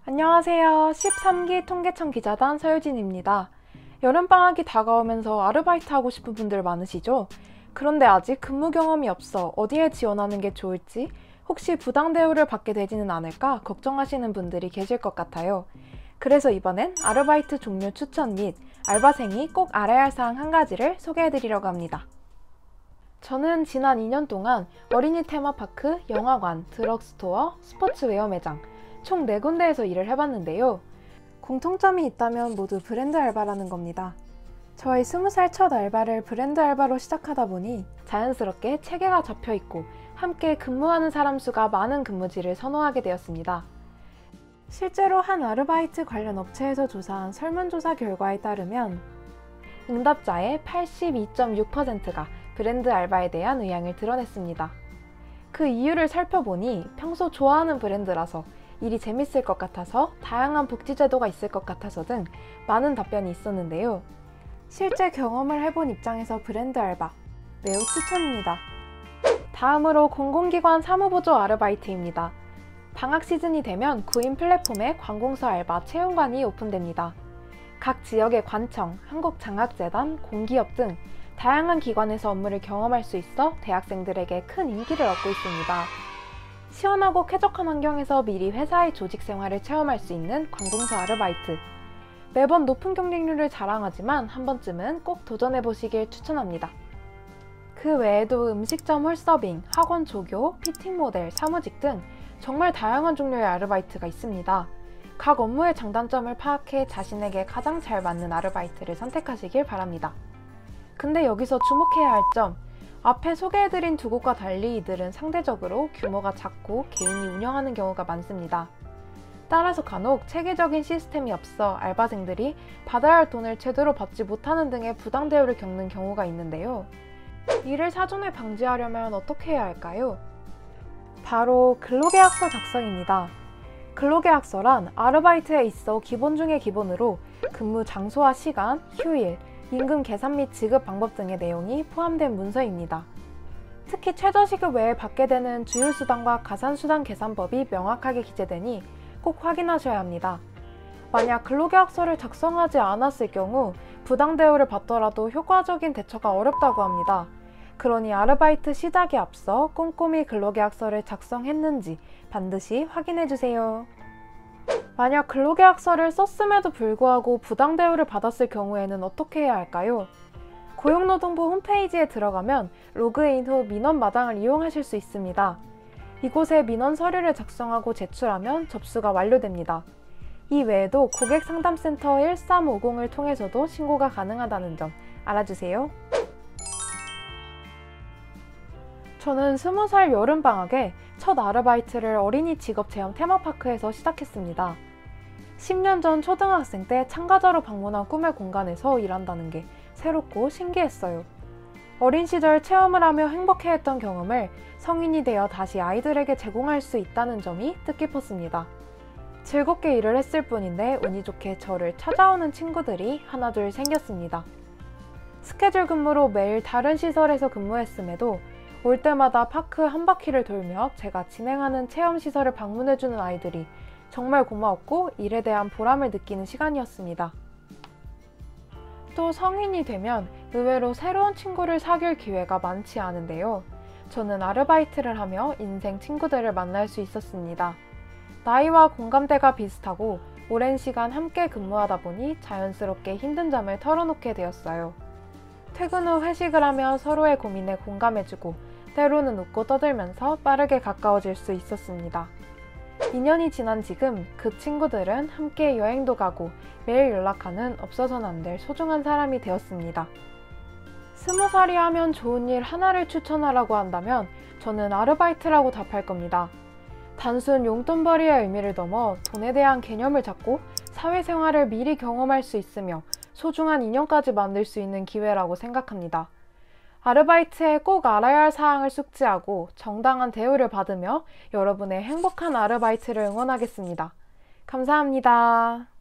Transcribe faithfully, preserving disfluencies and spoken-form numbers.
안녕하세요. 십삼 기 통계청 기자단 서유진입니다. 여름방학이 다가오면서 아르바이트 하고 싶은 분들 많으시죠? 그런데 아직 근무 경험이 없어 어디에 지원하는 게 좋을지, 혹시 부당 대우를 받게 되지는 않을까 걱정하시는 분들이 계실 것 같아요. 그래서 이번엔 아르바이트 종류 추천 및 알바생이 꼭 알아야 할 사항 한 가지를 소개해드리려고 합니다. 저는 지난 이 년 동안 어린이 테마파크, 영화관, 드럭스토어, 스포츠웨어 매장 총 네 군데에서 일을 해봤는데요. 공통점이 있다면 모두 브랜드 알바라는 겁니다. 저의 스무 살 첫 알바를 브랜드 알바로 시작하다 보니 자연스럽게 체계가 잡혀있고 함께 근무하는 사람 수가 많은 근무지를 선호하게 되었습니다. 실제로 한 아르바이트 관련 업체에서 조사한 설문조사 결과에 따르면 응답자의 팔십이 점 육 퍼센트가 브랜드 알바에 대한 의향을 드러냈습니다. 그 이유를 살펴보니 평소 좋아하는 브랜드라서, 일이 재밌을 것 같아서, 다양한 복지 제도가 있을 것 같아서 등 많은 답변이 있었는데요. 실제 경험을 해본 입장에서 브랜드 알바 매우 추천입니다. 다음으로 공공기관 사무보조 아르바이트입니다. 방학 시즌이 되면 구인 플랫폼에 관공서 알바 채용관이 오픈됩니다. 각 지역의 관청, 한국장학재단, 공기업 등 다양한 기관에서 업무를 경험할 수 있어 대학생들에게 큰 인기를 얻고 있습니다. 시원하고 쾌적한 환경에서 미리 회사의 조직 생활을 체험할 수 있는 관공서 아르바이트. 매번 높은 경쟁률을 자랑하지만 한 번쯤은 꼭 도전해보시길 추천합니다. 그 외에도 음식점 홀서빙, 학원 조교, 피팅 모델, 사무직 등 정말 다양한 종류의 아르바이트가 있습니다. 각 업무의 장단점을 파악해 자신에게 가장 잘 맞는 아르바이트를 선택하시길 바랍니다. 근데 여기서 주목해야 할 점, 앞에 소개해드린 두 곳과 달리 이들은 상대적으로 규모가 작고 개인이 운영하는 경우가 많습니다. 따라서 간혹 체계적인 시스템이 없어 알바생들이 받아야 할 돈을 제대로 받지 못하는 등의 부당 대우를 겪는 경우가 있는데요. 이를 사전에 방지하려면 어떻게 해야 할까요? 바로 근로계약서 작성입니다. 근로계약서란 아르바이트에 있어 기본 중의 기본으로 근무 장소와 시간, 휴일, 임금 계산 및 지급 방법 등의 내용이 포함된 문서입니다. 특히 최저시급 외에 받게 되는 주휴수당과 가산수당 계산법이 명확하게 기재되니 꼭 확인하셔야 합니다. 만약 근로계약서를 작성하지 않았을 경우 부당 대우를 받더라도 효과적인 대처가 어렵다고 합니다. 그러니 아르바이트 시작에 앞서 꼼꼼히 근로계약서를 작성했는지 반드시 확인해주세요. 만약 근로계약서를 썼음에도 불구하고 부당 대우를 받았을 경우에는 어떻게 해야 할까요? 고용노동부 홈페이지에 들어가면 로그인 후 민원 마당을 이용하실 수 있습니다. 이곳에 민원 서류를 작성하고 제출하면 접수가 완료됩니다. 이 외에도 고객상담센터 일삼오공을 통해서도 신고가 가능하다는 점 알아주세요. 저는 스무 살 여름방학에 첫 아르바이트를 어린이 직업체험 테마파크에서 시작했습니다. 십 년 전 초등학생 때 참가자로 방문한 꿈의 공간에서 일한다는 게 새롭고 신기했어요. 어린 시절 체험을 하며 행복해했던 경험을 성인이 되어 다시 아이들에게 제공할 수 있다는 점이 뜻깊었습니다. 즐겁게 일을 했을 뿐인데 운이 좋게 저를 찾아오는 친구들이 하나둘 생겼습니다. 스케줄 근무로 매일 다른 시설에서 근무했음에도 올 때마다 파크 한 바퀴를 돌며 제가 진행하는 체험시설을 방문해주는 아이들이 정말 고마웠고 일에 대한 보람을 느끼는 시간이었습니다. 또 성인이 되면 의외로 새로운 친구를 사귈 기회가 많지 않은데요. 저는 아르바이트를 하며 인생 친구들을 만날 수 있었습니다. 나이와 공감대가 비슷하고 오랜 시간 함께 근무하다 보니 자연스럽게 힘든 점을 털어놓게 되었어요. 퇴근 후 회식을 하며 서로의 고민에 공감해주고 때로는 웃고 떠들면서 빠르게 가까워질 수 있었습니다. 이 년이 지난 지금 그 친구들은 함께 여행도 가고 매일 연락하는 없어서는 안 될 소중한 사람이 되었습니다. 스무 살이 하면 좋은 일 하나를 추천하라고 한다면 저는 아르바이트라고 답할 겁니다. 단순 용돈벌이의 의미를 넘어 돈에 대한 개념을 잡고 사회생활을 미리 경험할 수 있으며 소중한 인연까지 만들 수 있는 기회라고 생각합니다. 아르바이트에 꼭 알아야 할 사항을 숙지하고 정당한 대우를 받으며 여러분의 행복한 아르바이트를 응원하겠습니다. 감사합니다.